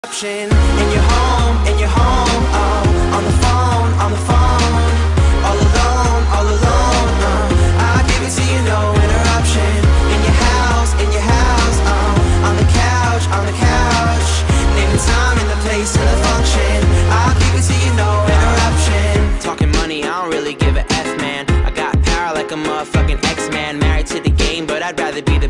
In your home, oh, on the phone, all alone, I give it to you, no interruption. In your house, oh, on the couch, name the time and the place and the function. I'll give it to you, no interruption. Talking money, I don't really give a F, man. I got power like a motherfucking X-Man. Married to the game, but I'd rather be